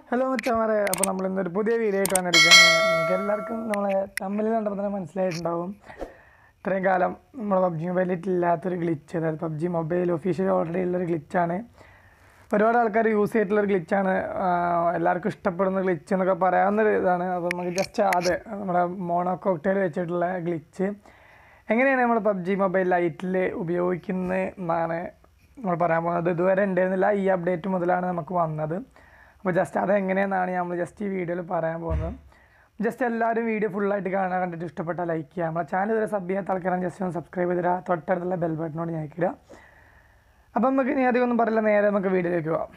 Hello മച്ചാമാരെ, അപ്പോൾ നമ്മളിന്നൊരു പുതിയ വീഡിയോ ആയിട്ട് വന്നിരിക്കുകയാണ്. നിങ്ങൾക്ക് എല്ലാവർക്കും നമ്മളെ തമ്മിൽ കണ്ടപ്പോൾ തന്നെ മനസ്സിലായിട്ടുണ്ടാവും. ഇത്രയും കാലം നമ്മൾ PUBG മൊബൈൽ ലൈറ്റ് ഇല്ലാത്തൊരു ഗ്ലിച്ച്, അതായത് PUBG മൊബൈൽ ഒഫീഷ്യൽ ഓൾറെഡി ഉള്ളൊരു ഗ്ലിച്ചാണ്. ഒരുപാട് ആൾക്കാർ യൂസ് ചെയ്തിട്ടുള്ളൊരു ഗ്ലിച്ചാണ്, എല്ലാവർക്കും ഇഷ്ടപ്പെടുന്ന ഗ്ലിച്ച് എന്നൊക്കെ പറയാവുന്നൊരു ഇതാണ്. അപ്പോൾ നമുക്ക് ജസ്റ്റ് അത് നമ്മുടെ മോണോ കോക്ടെയിൽ വെച്ചിട്ടുള്ള ഗ്ലിച്ച് എങ്ങനെയാണ് നമ്മൾ PUBG മൊബൈൽ ലൈറ്റിൽ ഉപയോഗിക്കുന്നത് എന്നാണ് നമ്മൾ പറയാൻ പോകുന്നത്. ഇതുവരെ ഉണ്ടായിരുന്നില്ല, ഈ അപ്ഡേറ്റ് മുതലാണ് നമുക്ക് വന്നത്. അപ്പോൾ ജസ്റ്റ് അതെങ്ങനെയെന്നാണ് നമ്മൾ ജസ്റ്റ് ഈ വീഡിയോയിൽ പറയാൻ പോകുന്നത്. ജസ്റ്റ് എല്ലാവരും വീഡിയോ ഫുള്ളായിട്ട് കാണാൻ കണ്ടിട്ട് ഇഷ്ടപ്പെട്ടാൽ ലൈക്ക് ചെയ്യുക. നമ്മളെ ചാനൽ ഇതുവരെ സബ് ചെയ്യാത്ത ആൾക്കാരാണ് ജസ്റ്റ് ഒന്ന് സബ്സ്ക്രൈബ് ചെയ്തിടുക, തൊട്ടടുത്തുള്ള ബെൽ ബട്ടനോട് ഞെക്കിടുക. അപ്പം നമുക്ക് ഇനി അധികം ഒന്നും പറയില്ല, നേരെ നമുക്ക് വീഡിയോയിലേക്ക് പോകാം.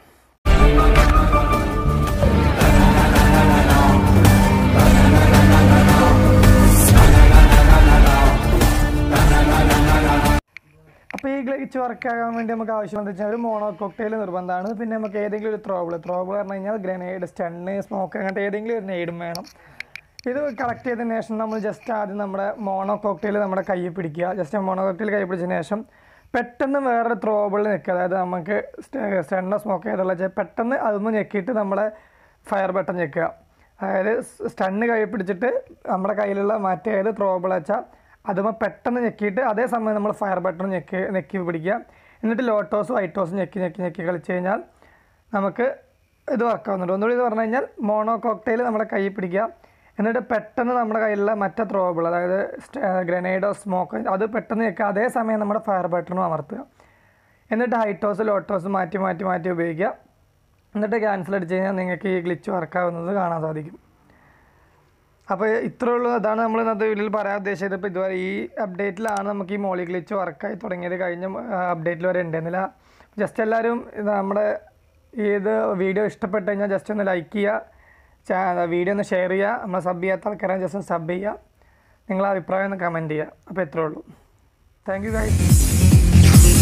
അപ്പോൾ ഈ ഗ്ലിച്ച് വർക്കാകാൻ വേണ്ടി നമുക്ക് ആവശ്യം എന്താ വെച്ചാൽ ഒരു മോണോ കോക്ടെയിൽ നിർബന്ധമാണ്. പിന്നെ നമുക്ക് ഏതെങ്കിലും ഒരു ത്രോബിൾ പറഞ്ഞു കഴിഞ്ഞാൽ ഗ്രനേഡ്, സ്റ്റണ്ണ്, സ്മോക്ക് അങ്ങനത്തെ ഏതെങ്കിലും ഒരു നെയ്ഡും വേണം. ഇത് കളക്ട് ചെയ്തതിന് ശേഷം നമ്മൾ ജസ്റ്റ് ആദ്യം നമ്മുടെ മോണോ കോക്ടെയിൽ നമ്മുടെ കയ്യിൽ പിടിക്കുക. ജസ്റ്റ് മോണോ കോക്ടെയിൽ കൈ പിടിച്ചതിന് ശേഷം പെട്ടെന്ന് വേറൊരു ത്രോബിളിൽ നിൽക്കുക. അതായത് നമുക്ക് സ്റ്റണ്ണോ സ്മോക്ക് ചെയ്തുള്ള പെട്ടെന്ന് അതൊന്ന് ഞെക്കിയിട്ട് നമ്മുടെ ഫയർ ബട്ടൺ ഞെക്കുക. അതായത് സ്റ്റണ്ണ് കൈ പിടിച്ചിട്ട് നമ്മുടെ കയ്യിലുള്ള മറ്റേത് ത്രോബിൾ വെച്ചാൽ അതുമ്പോൾ പെട്ടെന്ന് ഞെക്കിയിട്ട് അതേ സമയം നമ്മൾ ഫയർ ബട്ടൺ ഞെക്കി പിടിക്കുക. എന്നിട്ട് ലോട്ടോസും വൈറ്റോസും ഞെക്കി കളിച്ച് കഴിഞ്ഞാൽ നമുക്ക് ഇത് വർക്കാവുന്നുണ്ട്. ഒന്നുകൂടി ഇത് പറഞ്ഞു കഴിഞ്ഞാൽ മോണോ കോക്ടെയിൽ നമ്മുടെ കയ്യിൽ പിടിക്കുക. എന്നിട്ട് പെട്ടെന്ന് നമ്മുടെ കയ്യിലുള്ള മറ്റേ ത്രോബിൾ, അതായത് ഗ്രനേഡോ സ്മോക്ക്, അത് പെട്ടെന്ന് ഞെക്കുക. അതേ സമയം നമ്മുടെ ഫയർ ബട്ടണും അമർത്തുക. എന്നിട്ട് ഹൈറ്റോസ് ലോട്ടോസ് മാറ്റി ഉപയോഗിക്കുക. എന്നിട്ട് ക്യാൻസൽ അടിച്ച് കഴിഞ്ഞാൽ നിങ്ങൾക്ക് ഈ ഗ്ലിച്ച് വർക്കാവുന്നത് കാണാൻ സാധിക്കും. അപ്പോൾ ഇത്രയേ ഉള്ളൂ. അതാണ് നമ്മൾ ഇന്നത്തെ വീഡിയോയിൽ പറയാൻ ഉദ്ദേശിച്ചത്. ഇപ്പോൾ ഇതുവരെ ഈ അപ്ഡേറ്റിലാണ് നമുക്ക് ഈ മോളി ഗ്ലിച്ച് വർക്കായി തുടങ്ങിയത്. കഴിഞ്ഞ അപ്ഡേറ്റിൽ വരെ ഉണ്ടായിരുന്നില്ല. ജസ്റ്റ് എല്ലാവരും നമ്മുടെ ഇത് വീഡിയോ ഇഷ്ടപ്പെട്ട് കഴിഞ്ഞാൽ ജസ്റ്റ് ഒന്ന് ലൈക്ക് ചെയ്യുക, വീഡിയോ ഒന്ന് ഷെയർ ചെയ്യുക. നമ്മൾ സബ് ചെയ്യാത്ത ആൾക്കാരെ ജസ്റ്റ് ഒന്ന് സബ് ചെയ്യുക, നിങ്ങളെ അഭിപ്രായം ഒന്ന് കമൻറ്റ് ചെയ്യുക. അപ്പോൾ ഇത്രയേ ഉള്ളൂ. Thank you guys.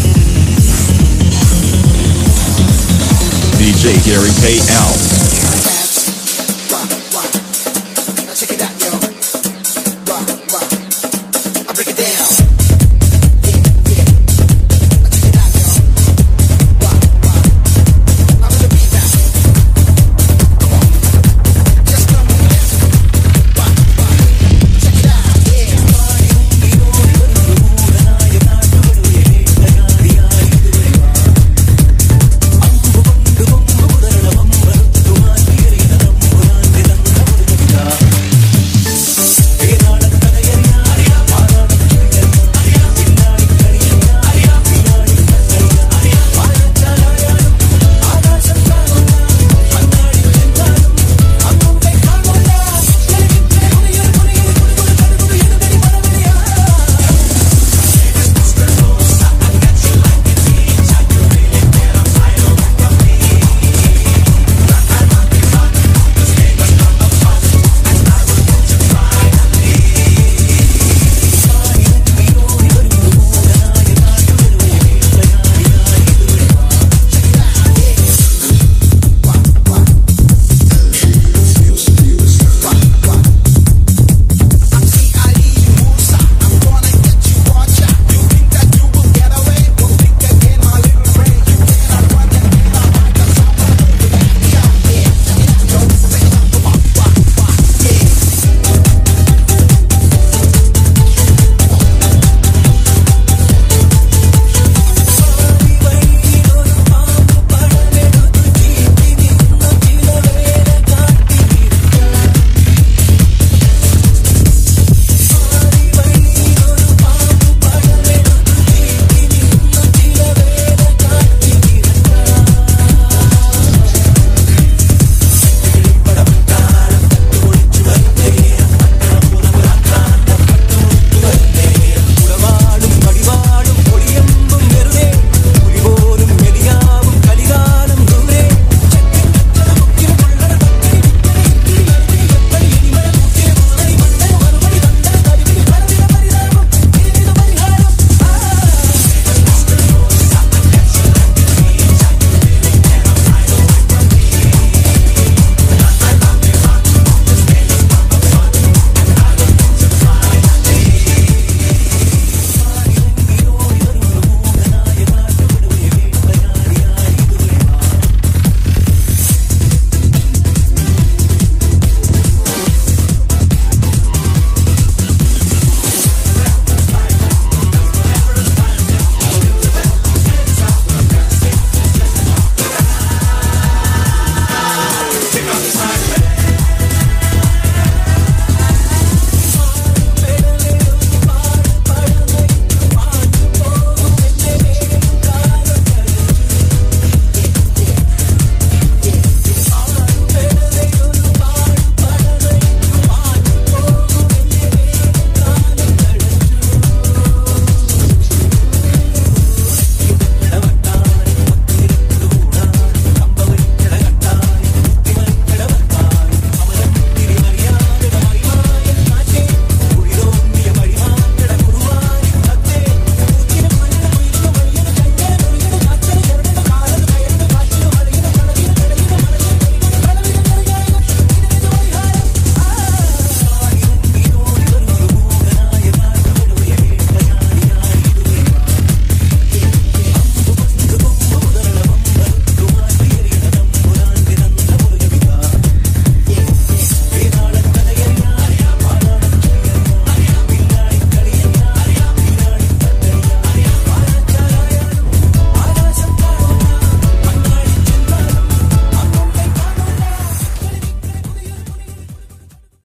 DJ Gary Pay out.